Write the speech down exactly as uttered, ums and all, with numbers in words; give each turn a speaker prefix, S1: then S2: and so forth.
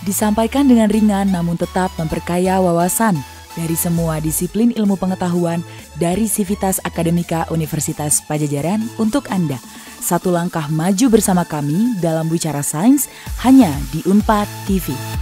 S1: Disampaikan dengan ringan namun tetap memperkaya wawasan dari semua disiplin ilmu pengetahuan dari Sivitas Akademika Universitas Padjadjaran untuk Anda. Satu langkah maju bersama kami dalam Bicara Sains hanya di Unpad T V.